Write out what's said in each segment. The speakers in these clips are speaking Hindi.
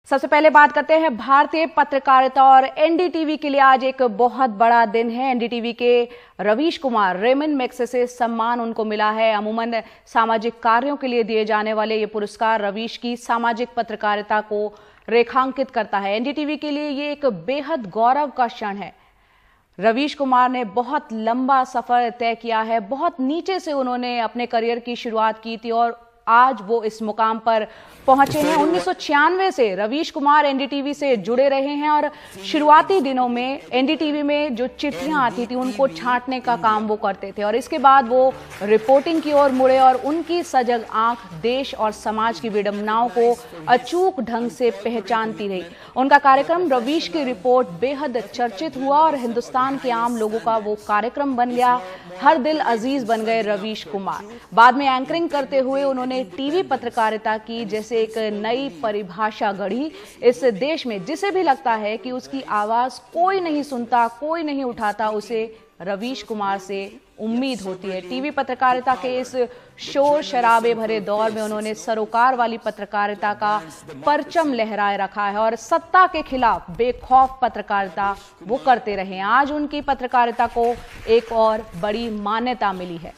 सबसे पहले बात करते हैं भारतीय पत्रकारिता और एनडीटीवी के लिए आज एक बहुत बड़ा दिन है। एनडीटीवी के रवीश कुमार रेमन मैग्सेसे सम्मान उनको मिला है। अमूमन सामाजिक कार्यों के लिए दिए जाने वाले ये पुरस्कार रवीश की सामाजिक पत्रकारिता को रेखांकित करता है। एनडीटीवी के लिए ये एक बेहद गौरव का क्षण है। रवीश कुमार ने बहुत लंबा सफर तय किया है। बहुत नीचे से उन्होंने अपने करियर की शुरुआत की थी और आज वो इस मुकाम पर पहुंचे हैं। 1996 से रवीश कुमार एनडीटीवी से जुड़े रहे हैं और शुरुआती दिनों में एनडीटीवी में जो चिट्ठियां आती थी उनको छांटने का काम वो करते थे और इसके बाद वो रिपोर्टिंग की ओर मुड़े और उनकी सजग आंख देश और समाज की विडंबनाओं को अचूक ढंग से पहचानती रही। उनका कार्यक्रम रवीश की रिपोर्ट बेहद चर्चित हुआ और हिंदुस्तान के आम लोगों का वो कार्यक्रम बन गया। हर दिल अजीज बन गए रवीश कुमार। बाद में एंकरिंग करते हुए उन्होंने टीवी पत्रकारिता की जैसे एक नई परिभाषा गढ़ी इस देश में। जिसे भी लगता है कि उसकी आवाज कोई नहीं सुनता, कोई नहीं उठाता, उसे रवीश कुमार से उम्मीद होती है। टीवी पत्रकारिता के इस शोर शराबे भरे दौर में उन्होंने सरोकार वाली पत्रकारिता का परचम लहराए रखा है और सत्ता के खिलाफ बेखौफ पत्रकारिता वो करते रहे। आज उनकी पत्रकारिता को एक और बड़ी मान्यता मिली है।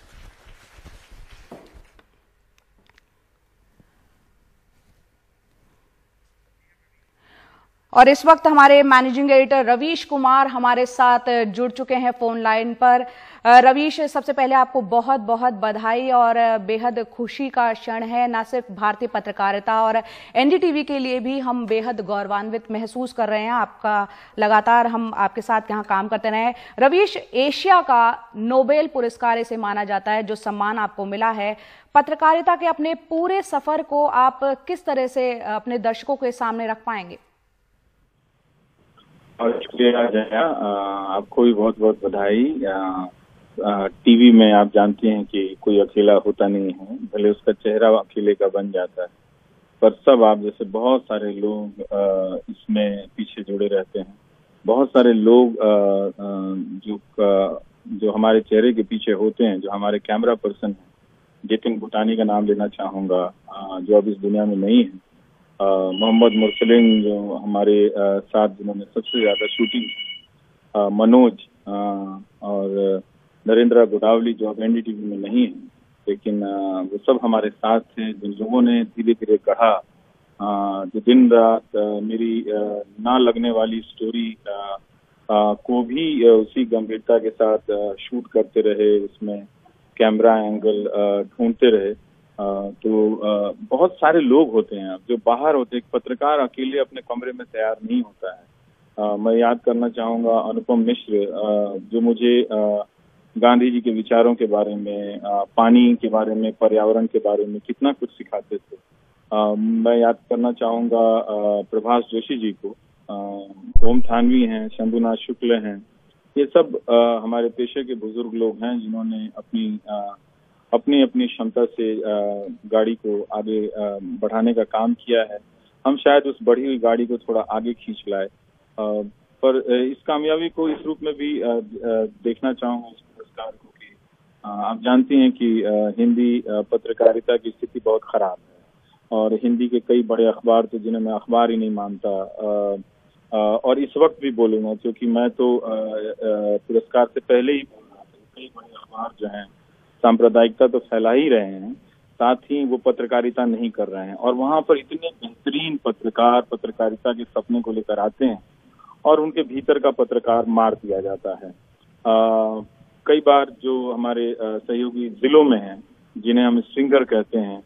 और इस वक्त हमारे मैनेजिंग एडिटर रवीश कुमार हमारे साथ जुड़ चुके हैं फोन लाइन पर। रवीश, सबसे पहले आपको बहुत बहुत बधाई और बेहद खुशी का क्षण है। न सिर्फ भारतीय पत्रकारिता और एनडीटीवी के लिए भी हम बेहद गौरवान्वित महसूस कर रहे हैं। आपका लगातार हम आपके साथ यहाँ काम करते रहे हैं। रवीश, एशिया का नोबेल पुरस्कार इसे माना जाता है जो सम्मान आपको मिला है। पत्रकारिता के अपने पूरे सफर को आप किस तरह से अपने दर्शकों के सामने रख पाएंगे? और शुक्रिया जया, आपको भी बहुत बहुत बधाई। टीवी में आप जानते हैं कि कोई अकेला होता नहीं है, भले उसका चेहरा अकेले का बन जाता है, पर सब आप जैसे बहुत सारे लोग इसमें पीछे जुड़े रहते हैं। बहुत सारे लोग जो हमारे चेहरे के पीछे होते हैं, जो हमारे कैमरा पर्सन हैं। जितिन भूटानी का नाम लेना चाहूंगा, जो अब इस दुनिया में नहीं है। मोहम्मद मुरसलिन जो हमारे साथ जिन्होंने सबसे ज्यादा शूटिंग, मनोज और नरेंद्र गोडावली जो अब एनडीटीवी में नहीं है, लेकिन वो सब हमारे साथ थे। जिन लोगों ने धीरे धीरे कहा, जो दिन रात मेरी ना लगने वाली स्टोरी को भी उसी गंभीरता के साथ शूट करते रहे, उसमें कैमरा एंगल ढूंढते रहे। तो बहुत सारे लोग होते हैं जो बाहर होते हैं। एक पत्रकार अकेले अपने कमरे में तैयार नहीं होता है। मैं याद करना चाहूंगा अनुपम मिश्र, जो मुझे गांधी जी के विचारों के बारे में, पानी के बारे में, पर्यावरण के बारे में कितना कुछ सिखाते थे। मैं याद करना चाहूंगा प्रभाष जोशी जी को, ओम थानवी हैं, शंभुनाथ शुक्ल हैं। ये सब हमारे पेशे के बुजुर्ग लोग हैं जिन्होंने अपनी अपनी क्षमता से गाड़ी को आगे बढ़ाने का काम किया है। हम शायद उस बढ़ी हुई गाड़ी को थोड़ा आगे खींच लाए, पर इस कामयाबी को इस रूप में भी देखना चाहूंगा इस पुरस्कार को कि आप जानते हैं कि हिंदी पत्रकारिता की स्थिति बहुत खराब है और हिंदी के कई बड़े अखबार तो जिन्हें मैं अखबार ही नहीं मानता, और इस वक्त भी बोलूंगा क्योंकि मैं तो पुरस्कार से पहले ही बोल रहा था। कई बड़े अखबार जो हैं सांप्रदायिकता तो फैला ही रहे हैं, साथ ही वो पत्रकारिता नहीं कर रहे हैं। और वहां पर इतने बेहतरीन पत्रकार पत्रकारिता के सपने को लेकर आते हैं और उनके भीतर का पत्रकार मार दिया जाता है। कई बार जो हमारे सहयोगी जिलों में हैं, जिन्हें हम स्ट्रिंगर कहते हैं,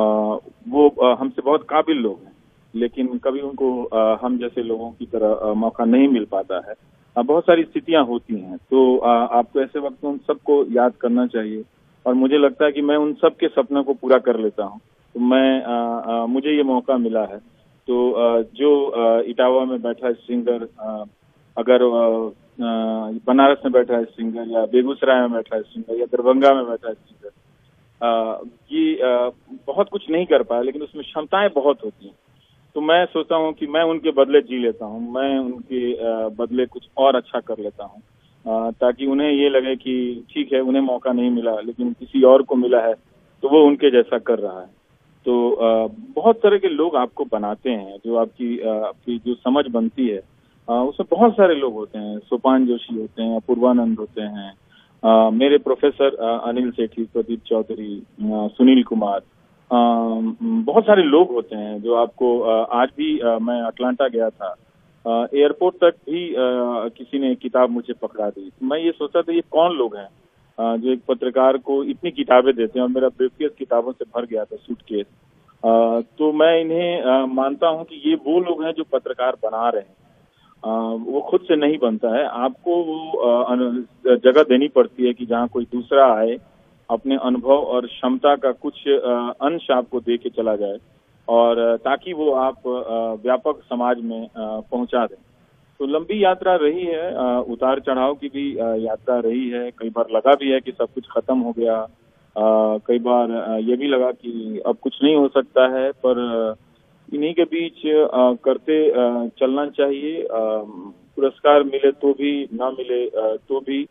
वो हमसे बहुत काबिल लोग हैं, लेकिन कभी उनको हम जैसे लोगों की तरह मौका नहीं मिल पाता है। बहुत सारी स्थितियां होती हैं, तो आपको ऐसे वक्त में उन सबको याद करना चाहिए और मुझे लगता है कि मैं उन सब के सपनों को पूरा कर लेता हूं। तो मुझे ये मौका मिला है। तो जो इटावा में बैठा स्ट्रिंगर, अगर बनारस में बैठा है स्ट्रिंगर, या बेगूसराय में बैठा है स्ट्रिंगर, या दरभंगा में बैठा है स्ट्रिंगर, ये बहुत कुछ नहीं कर पाया, लेकिन उसमें क्षमताएं बहुत होती हैं। तो मैं सोचता हूँ कि मैं उनके बदले जी लेता हूँ, मैं उनके बदले कुछ और अच्छा कर लेता हूँ, ताकि उन्हें ये लगे कि ठीक है, उन्हें मौका नहीं मिला लेकिन किसी और को मिला है तो वो उनके जैसा कर रहा है। बहुत तरह के लोग आपको बनाते हैं, जो आपकी जो समझ बनती है उसमें बहुत सारे लोग होते हैं। सोपान जोशी होते हैं, अपूर्वानंद होते हैं, मेरे प्रोफेसर अनिल सेठी, प्रदीप चौधरी, सुनील कुमार, बहुत सारे लोग होते हैं जो आपको आज भी मैं अटलांटा गया था, एयरपोर्ट तक भी किसी ने किताब मुझे पकड़ा दी। मैं ये सोचा था ये कौन लोग हैं जो एक पत्रकार को इतनी किताबें देते हैं, और मेरा ब्रीफकेस किताबों से भर गया था, सूटकेस। तो मैं इन्हें मानता हूं कि ये वो लोग हैं जो पत्रकार बना रहे हैं। वो खुद से नहीं बनता है, आपको वो जगह देनी पड़ती है कि जहाँ कोई दूसरा आए, अपने अनुभव और क्षमता का कुछ अंश आपको दे के चला जाए, और ताकि वो आप व्यापक समाज में पहुंचा दें। तो लंबी यात्रा रही है, उतार चढ़ाव की भी यात्रा रही है। कई बार लगा भी है कि सब कुछ खत्म हो गया, कई बार ये भी लगा कि अब कुछ नहीं हो सकता है, पर इन्हीं के बीच करते चलना चाहिए। पुरस्कार मिले तो भी, ना मिले तो भी,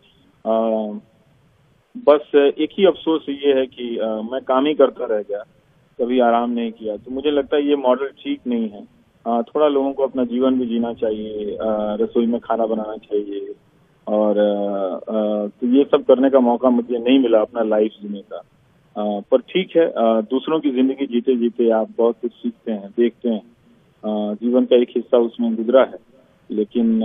बस एक ही अफसोस ये है कि मैं काम ही करता रह गया, कभी आराम नहीं किया। तो मुझे लगता है ये मॉडल ठीक नहीं है। थोड़ा लोगों को अपना जीवन भी जीना चाहिए, रसोई में खाना बनाना चाहिए, और तो ये सब करने का मौका मुझे नहीं मिला अपना लाइफ जीने का। पर ठीक है, दूसरों की जिंदगी जीते जीते आप बहुत कुछ सीखते हैं, देखते हैं, जीवन का एक हिस्सा उसमें गुजरा है। लेकिन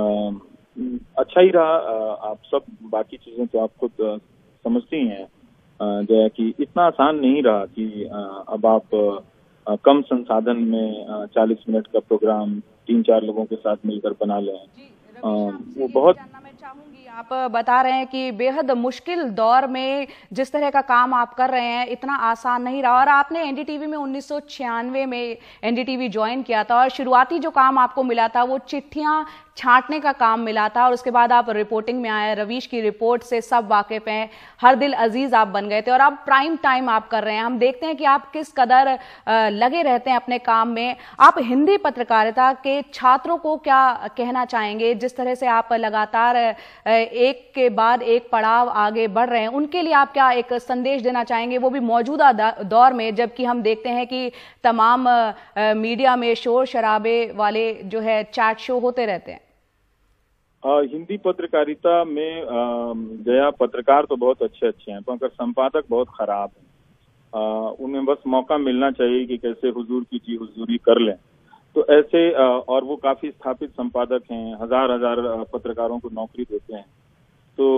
अच्छा ही रहा। आप सब बाकी चीजें तो आप खुद समझती हैं जया, कि इतना आसान नहीं रहा कि अब आप कम संसाधन में 40 मिनट का प्रोग्राम 3-4 लोगों के साथ मिलकर बना लें। वो बहुत चाहूंगी, आप बता रहे हैं कि बेहद मुश्किल दौर में जिस तरह का काम आप कर रहे हैं इतना आसान नहीं रहा, और आपने एनडीटीवी में 1996 में एनडीटीवी ज्वाइन किया था, और शुरुआती जो काम आपको मिला था वो चिट्ठियां छांटने का काम मिला था, और उसके बाद आप रिपोर्टिंग में आए। रवीश की रिपोर्ट से सब वाकिफ हैं, हर दिल अजीज आप बन गए थे, और अब प्राइम टाइम आप कर रहे हैं। हम देखते हैं कि आप किस कदर लगे रहते हैं अपने काम में। आप हिंदी पत्रकारिता के छात्रों को क्या कहना चाहेंगे, जिस तरह से आप लगातार एक के बाद एक पड़ाव आगे बढ़ रहे हैं, उनके लिए आप क्या एक संदेश देना चाहेंगे, वो भी मौजूदा दौर में, जबकि हम देखते हैं कि तमाम मीडिया में शोर शराबे वाले जो है चैट शो होते रहते हैं। हिंदी पत्रकारिता में जया, पत्रकार तो बहुत अच्छे हैं, मगर संपादक बहुत खराब हैं। उन्हें बस मौका मिलना चाहिए कि कैसे हुजूर की जी हुजूरी कर लें। तो ऐसे और वो काफी स्थापित संपादक हैं, हजार पत्रकारों को नौकरी देते हैं। तो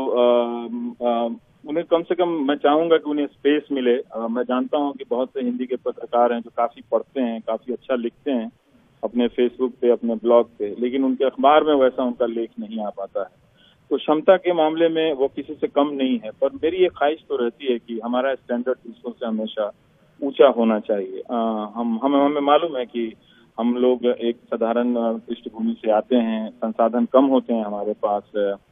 उन्हें कम से कम मैं चाहूंगा कि उन्हें स्पेस मिले। मैं जानता हूं कि बहुत से हिंदी के पत्रकार हैं जो काफी पढ़ते हैं, काफी अच्छा लिखते हैं अपने फेसबुक पे, अपने ब्लॉग पे, लेकिन उनके अखबार में वैसा उनका लेख नहीं आ पाता है। तो क्षमता के मामले में वो किसी से कम नहीं है, पर मेरी ये ख्वाहिश तो रहती है कि हमारा स्टैंडर्ड दूसरों से हमेशा ऊंचा होना चाहिए। हमें मालूम है कि हम लोग एक साधारण पृष्ठभूमि से आते हैं, संसाधन कम होते हैं हमारे पास,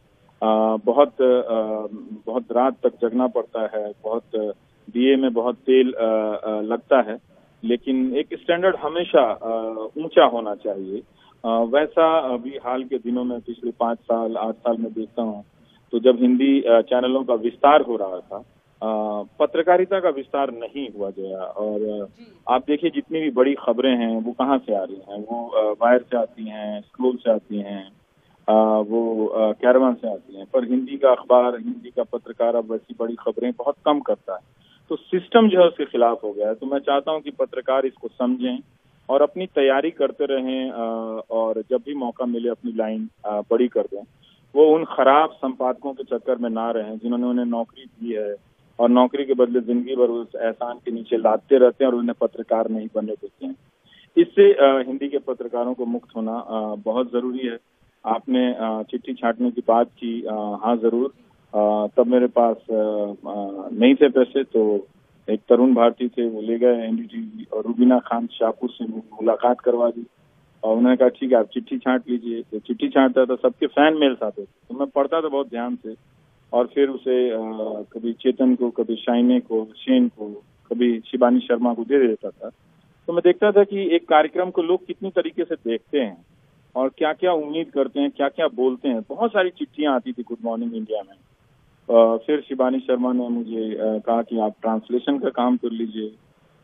बहुत रात तक जगना पड़ता है, बहुत दिए में बहुत तेल लगता है, लेकिन एक स्टैंडर्ड हमेशा ऊंचा होना चाहिए। वैसा अभी हाल के दिनों में पिछले 5 साल 8 साल में देखता हूँ, तो जब हिंदी चैनलों का विस्तार हो रहा था, पत्रकारिता का विस्तार नहीं हुआ गया। और आप देखिए जितनी भी बड़ी खबरें हैं वो कहाँ से आ रही हैं, वो वायर से आती हैं, स्क्रोल से आती हैं, वो कैरवान से आती हैं, पर हिंदी का अखबार, हिंदी का पत्रकार अब वैसी बड़ी खबरें बहुत कम करता है। तो सिस्टम जो है उसके खिलाफ हो गया है। तो मैं चाहता हूं कि पत्रकार इसको समझें और अपनी तैयारी करते रहें, और जब भी मौका मिले अपनी लाइन बड़ी कर दें। वो उन खराब संपादकों के चक्कर में ना रहें जिन्होंने उन्हें नौकरी दी है और नौकरी के बदले जिंदगी भर उस एहसान के नीचे लादते रहते हैं और उन्हें पत्रकार नहीं बनने देते हैं। इससे हिंदी के पत्रकारों को मुक्त होना बहुत जरूरी है। आपने चिट्ठी छांटने की बात की, हाँ जरूर। तब मेरे पास नहीं थे पैसे, तो एक तरुण भारती थे, वो ले गए एनडीटीवी और रुबीना खान शाहपुर से मुलाकात करवा दी, और उन्होंने कहा ठीक है आप चिट्ठी छांट लीजिए। तो चिट्ठी छांटता था, सबके फैन मेल्स आते थे, तो मैं पढ़ता था बहुत ध्यान से, और फिर उसे कभी चेतन को, कभी शाइने को, शेन को, कभी शिबानी शर्मा को दे देता था। तो मैं देखता था कि एक कार्यक्रम को लोग कितनी तरीके से देखते हैं और क्या क्या उम्मीद करते हैं, क्या क्या बोलते हैं। बहुत सारी चिट्ठियां आती थी गुड मॉर्निंग इंडिया में। फिर शिबानी शर्मा ने मुझे कहा कि आप ट्रांसलेशन का काम कर लीजिए,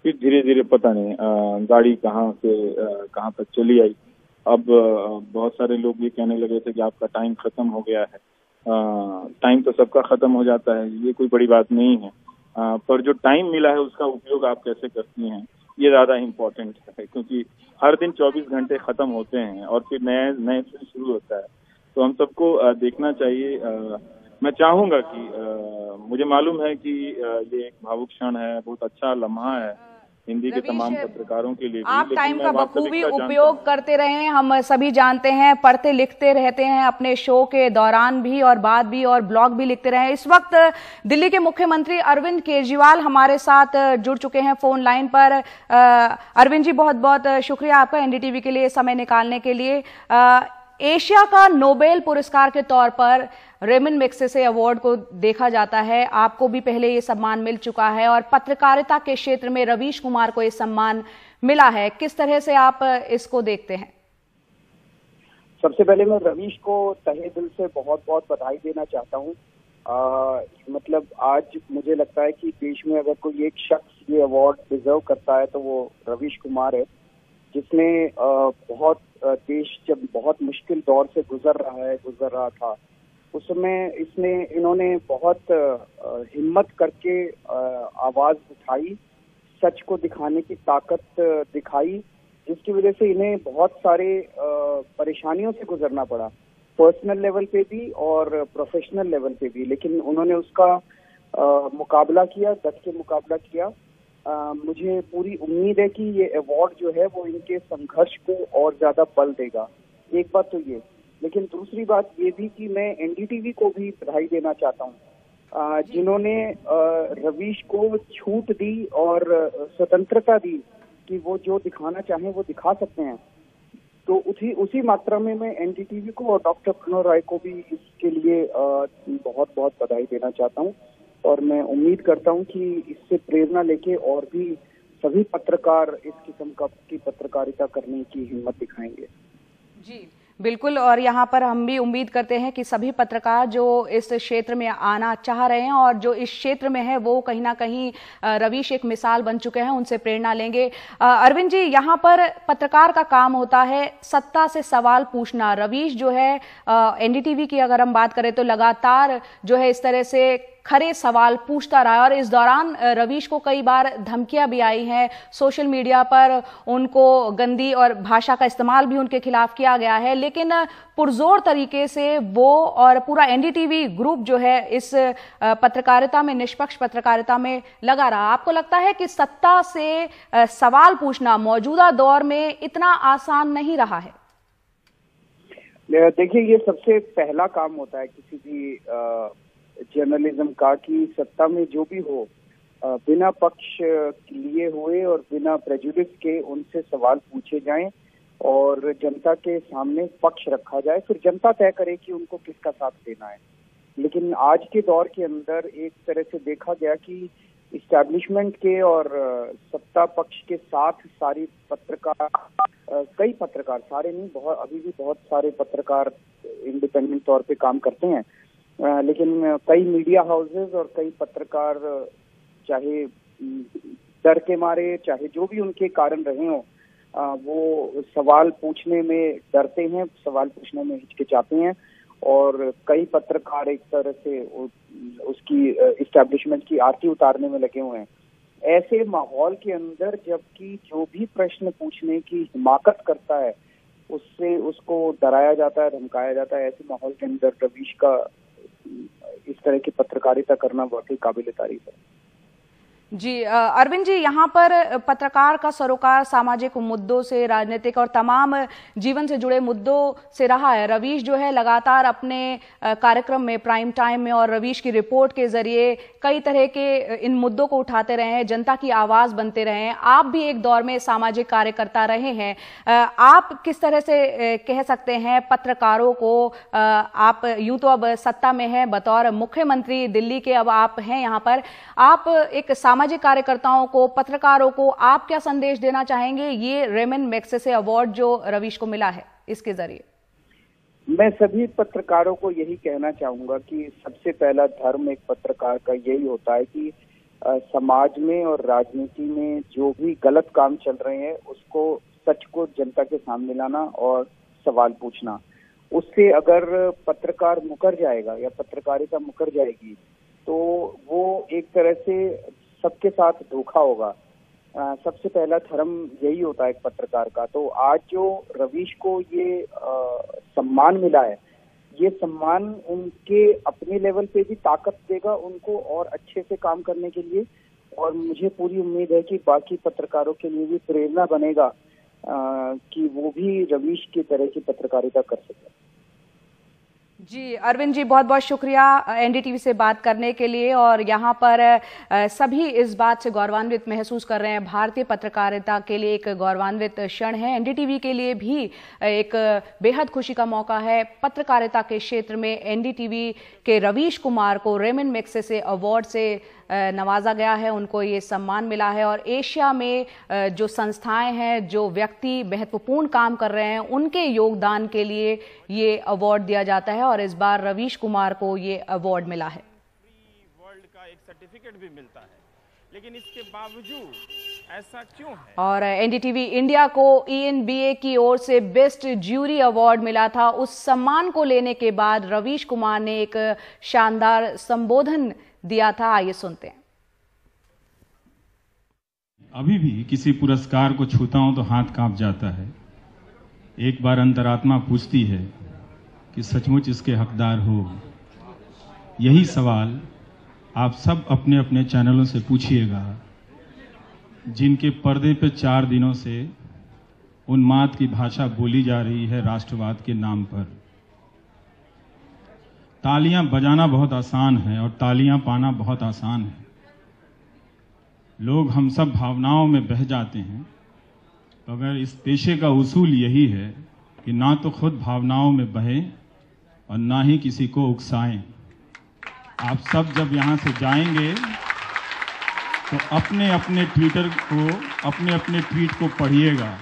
फिर धीरे धीरे पता नहीं गाड़ी कहाँ से कहाँ तक चली आई। अब बहुत सारे लोग ये कहने लगे थे कि आपका टाइम खत्म हो गया है। टाइम तो सबका खत्म हो जाता है, ये कोई बड़ी बात नहीं है। पर जो टाइम मिला है उसका उपयोग आप कैसे करती हैं, ये ज्यादा इम्पोर्टेंट है, क्योंकि हर दिन 24 घंटे खत्म होते हैं और फिर नए नए से शुरू होता है। तो हम सबको देखना चाहिए। मैं चाहूंगा कि मुझे मालूम है कि ये एक भावुक क्षण है, बहुत अच्छा लम्हा है हिंदी के तमाम पत्रकारों के लिए भी, आप टाइम का बखूबी उपयोग करते रहे हैं, हम सभी जानते हैं, पढ़ते लिखते रहते हैं अपने शो के दौरान भी और बाद भी, और ब्लॉग भी लिखते रहे हैं। इस वक्त दिल्ली के मुख्यमंत्री अरविंद केजरीवाल हमारे साथ जुड़ चुके हैं फोन लाइन पर। अरविंद जी, बहुत बहुत शुक्रिया आपका एनडीटीवी के लिए समय निकालने के लिए। एशिया का नोबेल पुरस्कार के तौर पर रेमन मैग्सेसे अवार्ड को देखा जाता है। आपको भी पहले ये सम्मान मिल चुका है और पत्रकारिता के क्षेत्र में रवीश कुमार को ये सम्मान मिला है। किस तरह से आप इसको देखते हैं? सबसे पहले मैं रवीश को तहे दिल से बहुत बहुत बधाई देना चाहता हूँ। मतलब आज मुझे लगता है कि देश में अगर कोई एक शख्स ये अवार्ड डिजर्व करता है तो वो रवीश कुमार है, जिसने बहुत देश जब बहुत मुश्किल दौर से गुजर रहा था उस समय इन्होंने बहुत हिम्मत करके आवाज उठाई, सच को दिखाने की ताकत दिखाई, जिसकी वजह से इन्हें बहुत सारे परेशानियों से गुजरना पड़ा, पर्सनल लेवल पे भी और प्रोफेशनल लेवल पे भी, लेकिन उन्होंने उसका मुकाबला किया, डट के मुकाबला किया। मुझे पूरी उम्मीद है कि ये अवार्ड जो है वो इनके संघर्ष को और ज्यादा बल देगा। एक बात तो ये, लेकिन दूसरी बात ये भी कि मैं एनडीटीवी को भी बधाई देना चाहता हूँ, जिन्होंने रवीश को छूट दी और स्वतंत्रता दी कि वो जो दिखाना चाहें वो दिखा सकते हैं। तो उसी मात्रा में मैं एनडीटीवी को और डॉक्टर प्रणव राय को भी इसके लिए बहुत बहुत बधाई देना चाहता हूँ, और मैं उम्मीद करता हूं कि इससे प्रेरणा लेके और भी सभी पत्रकार इस किस्म की पत्रकारिता करने की हिम्मत दिखाएंगे। जी बिल्कुल, और यहाँ पर हम भी उम्मीद करते हैं कि सभी पत्रकार जो इस क्षेत्र में आना चाह रहे हैं और जो इस क्षेत्र में है वो कहीं ना कहीं रवीश एक मिसाल बन चुके हैं, उनसे प्रेरणा लेंगे। अरविंद जी, यहाँ पर पत्रकार का काम होता है सत्ता से सवाल पूछना। रवीश जो है एनडीटीवी की अगर हम बात करें तो लगातार जो है इस तरह से खरे सवाल पूछता रहा है, और इस दौरान रवीश को कई बार धमकियां भी आई हैं। सोशल मीडिया पर उनको गंदी और भाषा का इस्तेमाल भी उनके खिलाफ किया गया है, लेकिन पुरजोर तरीके से वो और पूरा एनडीटीवी ग्रुप जो है इस पत्रकारिता में, निष्पक्ष पत्रकारिता में लगा रहा। आपको लगता है कि सत्ता से सवाल पूछना मौजूदा दौर में इतना आसान नहीं रहा है? देखिए, ये सबसे पहला काम होता है किसी भी जर्नलिज्म का कि सत्ता में जो भी हो बिना पक्ष लिए हुए और बिना प्रेजुडिस के उनसे सवाल पूछे जाएं और जनता के सामने पक्ष रखा जाए, फिर जनता तय करे कि उनको किसका साथ देना है। लेकिन आज के दौर के अंदर एक तरह से देखा गया कि इस्टेब्लिशमेंट के और सत्ता पक्ष के साथ सारी पत्रकार, कई पत्रकार, सारे नहीं, अभी भी बहुत सारे पत्रकार इंडिपेंडेंट तौर पे काम करते हैं, लेकिन कई मीडिया हाउसेज और कई पत्रकार चाहे डर के मारे, चाहे जो भी उनके कारण रहे हों, वो सवाल पूछने में डरते हैं, सवाल पूछने में हिचकिचाते हैं, और कई पत्रकार एक तरह से उसकी इस्टेब्लिशमेंट की आरती उतारने में लगे हुए हैं। ऐसे माहौल के अंदर जबकि जो भी प्रश्न पूछने की हिमाकत करता है उससे उसको डराया जाता है, धमकाया जाता है, ऐसे माहौल के अंदर रवीश का इस तरह की पत्रकारिता करना वाकई काबिल तारीफ है। जी अरविंद जी, यहाँ पर पत्रकार का सरोकार सामाजिक मुद्दों से, राजनीतिक और तमाम जीवन से जुड़े मुद्दों से रहा है। रवीश जो है लगातार अपने कार्यक्रम में, प्राइम टाइम में और रवीश की रिपोर्ट के जरिए कई तरह के इन मुद्दों को उठाते रहे हैं, जनता की आवाज बनते रहे हैं। आप भी एक दौर में सामाजिक कार्यकर्ता रहे हैं, आप किस तरह से कह सकते हैं पत्रकारों को, आप यूं तो अब सत्ता में हैं, बतौर मुख्यमंत्री दिल्ली के अब आप हैं यहाँ पर, आप एक सामाजिक कार्यकर्ताओं को, पत्रकारों को आप क्या संदेश देना चाहेंगे ये रेमन मैग्सेसे अवार्ड जो रवीश को मिला है इसके जरिए? मैं सभी पत्रकारों को यही कहना चाहूंगा कि सबसे पहला धर्म एक पत्रकार का यही होता है कि समाज में और राजनीति में जो भी गलत काम चल रहे हैं उसको, सच को जनता के सामने लाना और सवाल पूछना। उससे अगर पत्रकार मुकर जाएगा या पत्रकारिता मुकर जाएगी तो वो एक तरह से सबके साथ धोखा होगा। सबसे पहला धर्म यही होता है एक पत्रकार का। तो आज जो रवीश को ये सम्मान मिला है, ये सम्मान उनके अपने लेवल पे भी ताकत देगा उनको और अच्छे से काम करने के लिए, और मुझे पूरी उम्मीद है कि बाकी पत्रकारों के लिए भी प्रेरणा बनेगा कि वो भी रवीश की तरह की पत्रकारिता कर सके। जी अरविंद जी, बहुत बहुत शुक्रिया एनडीटीवी से बात करने के लिए। और यहाँ पर सभी इस बात से गौरवान्वित महसूस कर रहे हैं। भारतीय पत्रकारिता के लिए एक गौरवान्वित क्षण है, एनडीटीवी के लिए भी एक बेहद खुशी का मौका है। पत्रकारिता के क्षेत्र में एनडीटीवी के रवीश कुमार को रेमन मैग्सेसे अवार्ड से नवाजा गया है, उनको ये सम्मान मिला है। और एशिया में जो संस्थाएं हैं, जो व्यक्ति महत्वपूर्ण काम कर रहे हैं, उनके योगदान के लिए ये अवार्ड दिया जाता है और इस बार रवीश कुमार को ये अवार्ड मिला है। वर्ल्ड का एक सर्टिफिकेट भी मिलता है, लेकिन इसके बावजूद ऐसा क्यों है? और एनडीटीवी इंडिया को ENBA की ओर से बेस्ट ज्यूरी अवार्ड मिला था। उस सम्मान को लेने के बाद रवीश कुमार ने एक शानदार संबोधन दिया था, आइए सुनते हैं। अभी भी किसी पुरस्कार को छूता हूं तो हाथ कांप जाता है। एक बार अंतरात्मा पूछती है कि सचमुच इसके हकदार हो। यही सवाल आप सब अपने अपने चैनलों से पूछिएगा, जिनके पर्दे पे 4 दिनों से उन्माद की भाषा बोली जा रही है राष्ट्रवाद के नाम पर। तालियां बजाना बहुत आसान है और तालियां पाना बहुत आसान है। लोग हम सब भावनाओं में बह जाते हैं, मगर इस पेशे का उसूल यही है कि ना तो खुद भावनाओं में बहें और ना ही किसी को उकसाएं। आप सब जब यहाँ से जाएंगे तो अपने अपने ट्वीट को पढ़िएगा।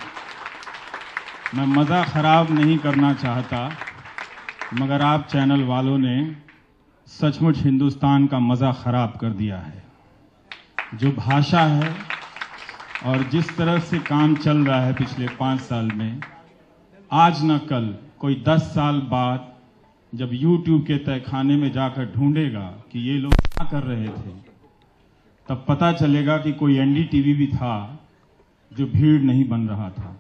मैं मज़ा ख़राब नहीं करना चाहता, मगर आप चैनल वालों ने सचमुच हिंदुस्तान का मज़ा ख़राब कर दिया है। जो भाषा है और जिस तरह से काम चल रहा है पिछले 5 साल में, आज न कल कोई 10 साल बाद जब YouTube के तहखाने में जाकर ढूंढेगा कि ये लोग क्या कर रहे थे, तब पता चलेगा कि कोई एनडीटीवी भी था जो भीड़ नहीं बन रहा था।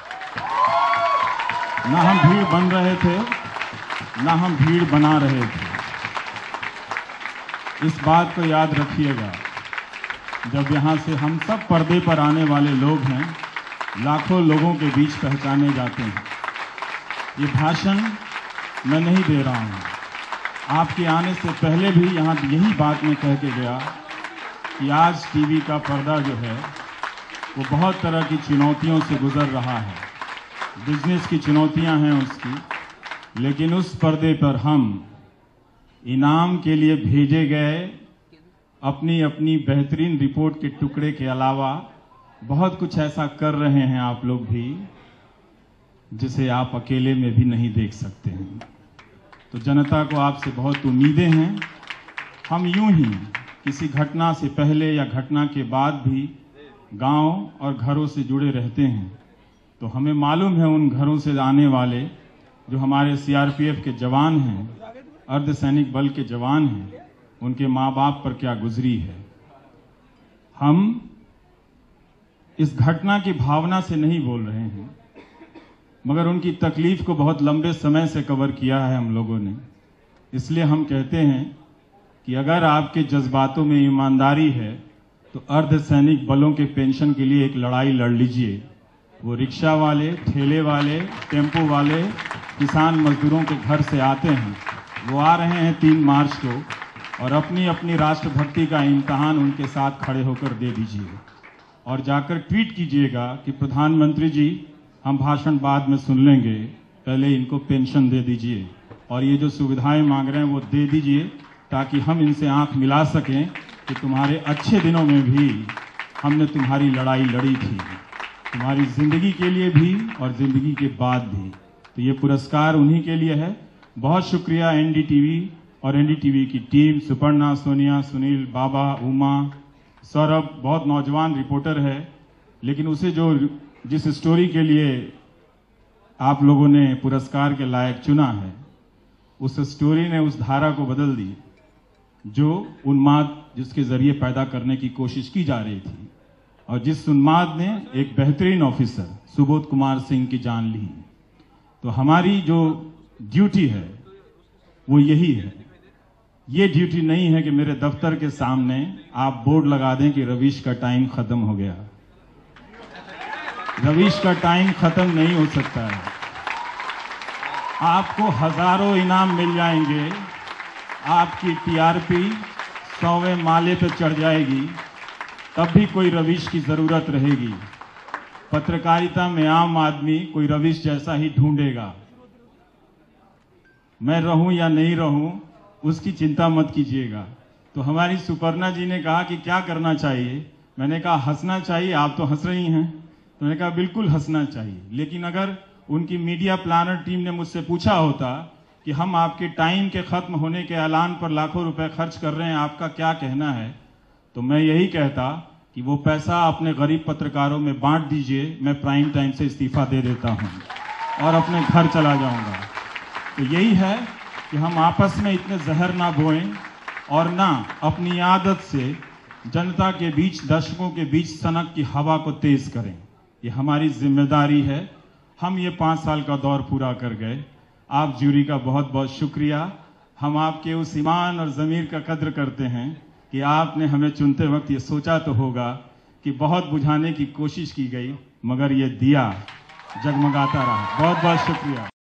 ना हम भीड़ बन रहे थे, ना हम भीड़ बना रहे थे। इस बात को याद रखिएगा जब यहाँ से हम सब पर्दे पर आने वाले लोग हैं, लाखों लोगों के बीच पहचाने जाते हैं। ये भाषण मैं नहीं दे रहा हूँ। आपके आने से पहले भी यहाँ यही बात मैं कह के गया कि आज टीवी का पर्दा जो है वो बहुत तरह की चुनौतियों से गुजर रहा है। बिजनेस की चुनौतियाँ हैं उसकी, लेकिन उस पर्दे पर हम इनाम के लिए भेजे गए अपनी अपनी बेहतरीन रिपोर्ट के टुकड़े के अलावा बहुत कुछ ऐसा कर रहे हैं आप लोग भी, जिसे आप अकेले में भी नहीं देख सकते हैं। तो जनता को आपसे बहुत उम्मीदें हैं। हम यूं ही किसी घटना से पहले या घटना के बाद भी गांव और घरों से जुड़े रहते हैं, तो हमें मालूम है उन घरों से आने वाले जो हमारे सीआरपीएफ के जवान हैं, अर्धसैनिक बल के जवान हैं, उनके माँ बाप पर क्या गुजरी है। हम इस घटना की भावना से नहीं बोल रहे हैं, मगर उनकी तकलीफ को बहुत लंबे समय से कवर किया है हम लोगों ने। इसलिए हम कहते हैं कि अगर आपके जज्बातों में ईमानदारी है तो अर्धसैनिक बलों के पेंशन के लिए एक लड़ाई लड़ लीजिए। वो रिक्शा वाले, ठेले वाले, टेम्पो वाले, किसान मजदूरों के घर से आते हैं, वो आ रहे हैं 3 मार्च को, और अपनी अपनी राष्ट्रभक्ति का इम्तहान उनके साथ खड़े होकर दे दीजिए और जाकर ट्वीट कीजिएगा कि प्रधानमंत्री जी, हम भाषण बाद में सुन लेंगे, पहले इनको पेंशन दे दीजिए और ये जो सुविधाएं मांग रहे हैं वो दे दीजिए, ताकि हम इनसे आंख मिला सकें कि तुम्हारे अच्छे दिनों में भी हमने तुम्हारी लड़ाई लड़ी थी, तुम्हारी जिंदगी के लिए भी और जिंदगी के बाद भी। तो ये पुरस्कार उन्हीं के लिए है। बहुत शुक्रिया एनडीटीवी और एनडीटीवी की टीम, सुपर्णा, सोनिया, सुनील, बाबा, उमा, सौरभ बहुत नौजवान रिपोर्टर है, लेकिन उसे जिस स्टोरी के लिए आप लोगों ने पुरस्कार के लायक चुना है, उस स्टोरी ने उस धारा को बदल दी जो उन्माद जिसके जरिए पैदा करने की कोशिश की जा रही थी, और जिस उन्माद ने एक बेहतरीन ऑफिसर सुबोध कुमार सिंह की जान ली। तो हमारी जो ड्यूटी है वो यही है। ये ड्यूटी नहीं है कि मेरे दफ्तर के सामने आप बोर्ड लगा दें कि रवीश का टाइम खत्म हो गया। रवीश का टाइम खत्म नहीं हो सकता है। आपको हजारों इनाम मिल जाएंगे, आपकी टीआरपी 100वें माले पर चढ़ जाएगी, तब भी कोई रवीश की जरूरत रहेगी। पत्रकारिता में आम आदमी कोई रवीश जैसा ही ढूंढेगा। मैं रहूं या नहीं रहूं उसकी चिंता मत कीजिएगा। तो हमारी सुपर्णा जी ने कहा कि क्या करना चाहिए, मैंने कहा हंसना चाहिए, आप तो हंस रही हैं। तो मैंने कहा बिल्कुल हंसना चाहिए, लेकिन अगर उनकी मीडिया प्लानर टीम ने मुझसे पूछा होता कि हम आपके टाइम के खत्म होने के ऐलान पर लाखों रुपए खर्च कर रहे हैं, आपका क्या कहना है, तो मैं यही कहता कि वो पैसा अपने गरीब पत्रकारों में बांट दीजिए, मैं प्राइम टाइम से इस्तीफा दे देता हूं और अपने घर चला जाऊंगा। तो यही है कि हम आपस में इतने जहर ना बोएं और ना अपनी आदत से जनता के बीच, दर्शकों के बीच सनक की हवा को तेज करें। ये हमारी जिम्मेदारी है। हम ये 5 साल का दौर पूरा कर गए। आप ज्यूरी का बहुत बहुत शुक्रिया। हम आपके उस ईमान और ज़मीर का कद्र करते हैं कि आपने हमें चुनते वक्त ये सोचा तो होगा कि बहुत बुझाने की कोशिश की गई, मगर ये दिया जगमगाता रहा। बहुत बहुत शुक्रिया।